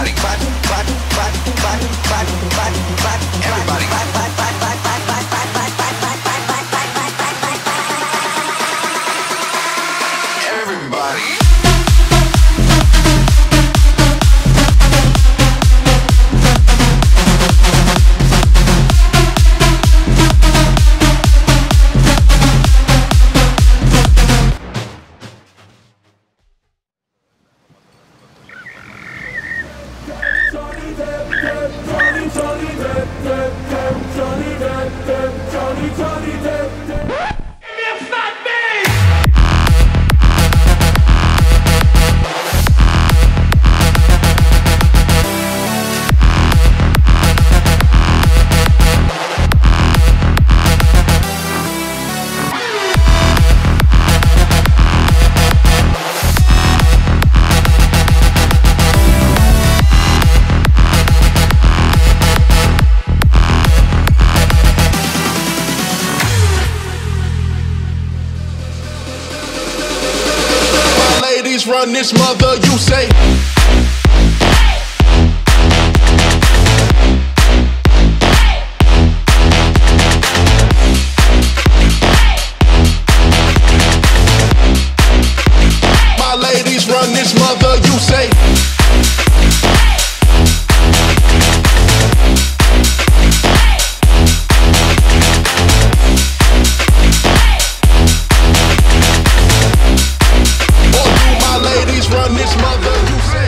Run this mother, you say. My ladies run this mother, you say. Run this mother, you say.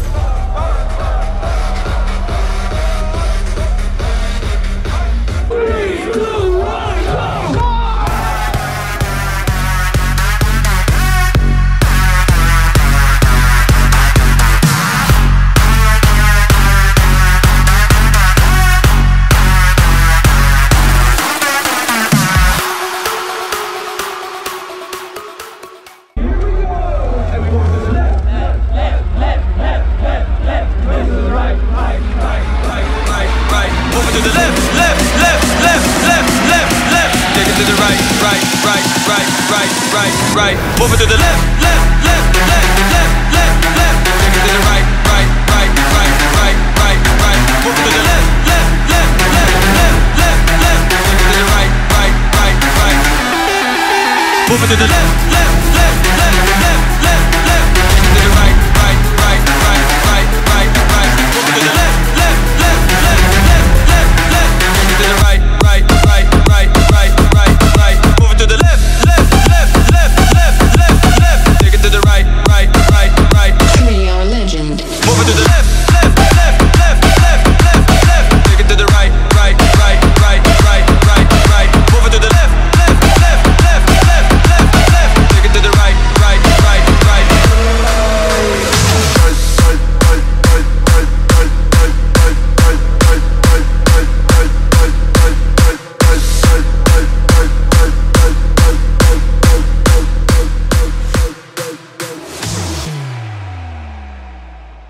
Right, move it to the left, left, left, left, left, left, left. Take it to the right, right, right, right, right, right, right. Move it to the left, left, left, left, left, left, left. Take it to the right, right, right, right. Move it to the left, left, left, left, left, left, left. Take it to the right, right, right, right, right, right, right. Move it to the left, left, left, left, left, left, left. Take it to the right, right, right, right, right, right, right. Move it to the left, left, left, left, left, left, left. Take it to the right, right, right, right. Trio legend. Move it to the left, left, left, left, left, left, left. Take it to the right, right, right, right, right, right, right. Move it to the left, left, left, left, left, left, left. Take it to the right, right, right, right.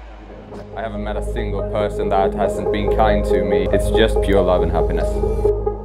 I haven't met a single person that hasn't been kind to me. It's just pure love and happiness.